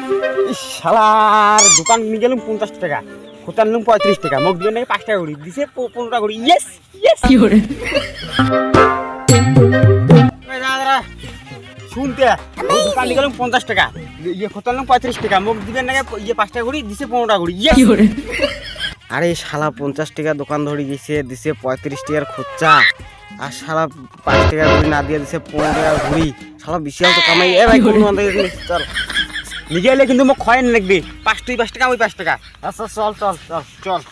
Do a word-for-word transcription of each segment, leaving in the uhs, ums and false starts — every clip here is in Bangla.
শালার দোকান নিয়ে গেলাম পঞ্চাশ টাকা, খোঁচা নিলাম পঁয়ত্রিশ টাকা, মুখ দিবেন নাকি পাঁচ টাকা করে দিছে পনেরো টাকা করে। ইয়েস ইয়েস কি করে শুনতে দোকান নিয়ে গেলাম পঞ্চাশ টাকা, ইয়ে খোঁচা নিলাম পঁয়ত্রিশ টাকা, মুখ দিবেন নাকি ইয়ে পাঁচ টাকা করে দিছে পনেরো টাকা করে। ইয়েস কি করে। আরে শালা পঞ্চাশ টাকা দোকান ধরে গেছে, দিছে পঁয়ত্রিশ টাকার খোঁচা, আর শালা পাঁচ টাকা ঘুরি না দিয়ে দিছে পনেরো টাকা ঘুরি। শালা বিশাল তো কামাই। এ ভাই চল নিয়ে গেলে কিন্তু মোক খয়েন লাগবে, পাঁচ তুই পাঁচ টাকা ওই পাঁচ টাকা। আচ্ছা চল চল চল চল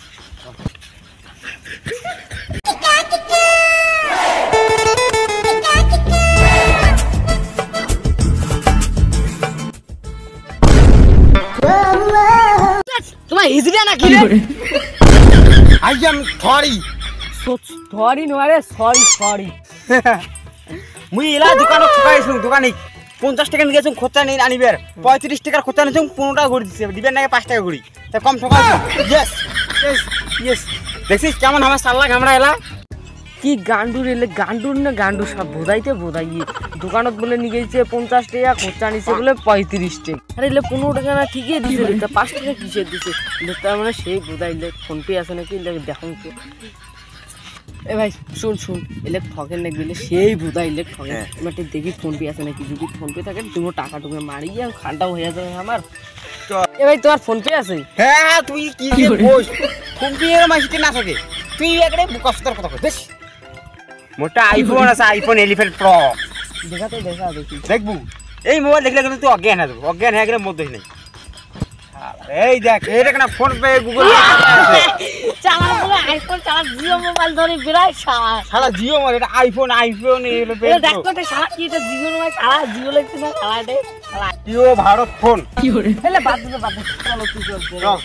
তোমার হিজড়া না কি রে? আই এম সরি সরি নয় রে, সরি সরি। মুই এলা দোকানে ঠকাইছুম, দোকানে পঞ্চাশ টাকা নিয়ে গেছুম খোঁচা নিয়ে আনিবের, পঁয়ত্রিশ টাকার খোঁচা নিয়েছুম পনেরো টাকা ঘুরি দিচ্ছে, দিবেন নাকি পাঁচ টাকা ঘুরি, তা কম ঠকাইছুম। ইয়েস ইয়েস ইয়েস দেখছিস কেমন আমার সাল্লা ঘামড়া এলা। কি গান্ডুর এলে গান্ডুর না গান্ডু সব বোধাইতে বোধাই। দোকানত বলে নিয়ে গেছে পঞ্চাশ টাকা, খোঁচা নিছে বলে পঁয়ত্রিশ টাকা। আরে এলে পনেরো টাকা না ঠিকই দিছে, তা পাঁচ টাকা কিসের দিছে? তার মানে সেই বোধাইলে ফোনপে আছে নাকি দেখুন তো। এ ভাই শুন শুন, এলে ঠকেন নাকি বলে সেই বোধাইলে ঠকে। তোমার দেখি ফোনপে আছে নাকি, যদি ফোনপে থাকে তুমি টাকা টুকে মারি গিয়ে খানটাও হয়ে যাবে আমার। এ ভাই তোমার ফোনপে আছে? হ্যাঁ তুই কি বস, ফোনপে এর মাসিতে না থাকে তুই একরে কষ্টর কথা কইছিস। মোটা আইফোন আছে, আইফোন ইলেভেন প্রো। দেখাতে দেখা দেখি দেখবু এই মোবাইল দেখলে কিন্তু তুই অজ্ঞান হয়ে যাবো, অজ্ঞান হয়ে গেলে মধ্যে নেই। এই দেখ এটা কেন ফোন পে গুগল চালা বলে আইফোন চালা, জিও মোবাইল ধরে বিরাট সারা সারা জিও মোবাইল, এটা আইফোন আইফোন এটা দেখ তো সারা কি, এটা জিও মোবাইল সারা জিও লাগছে না সারা এটা সারা জিও ভারত ফোন কি করে। এলে বাদ দে বাদ দে, চলো তুই চল চল।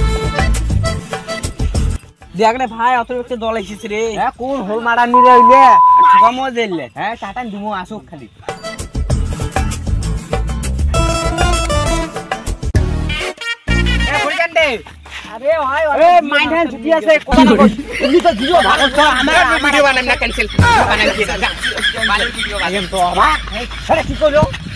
দেখ রে ভাই অত একটা দল এসেছে রে। হ্যাঁ কোন হোল মারা নি রইলে ঠকামো দিলে। হ্যাঁ টাটা দিমু আসুক খালি। এ পরিকান দে। আরে ভাই এ মাইন্ড হ্যান্ড ছুটি আছে কথা না কই, তুমি তো জিও ভারত তো আমার ভিডিও বানাম না, ক্যান্সেল বানাম কি না, বানাম ভিডিও বানাম তো বাবা। আরে কি কইলো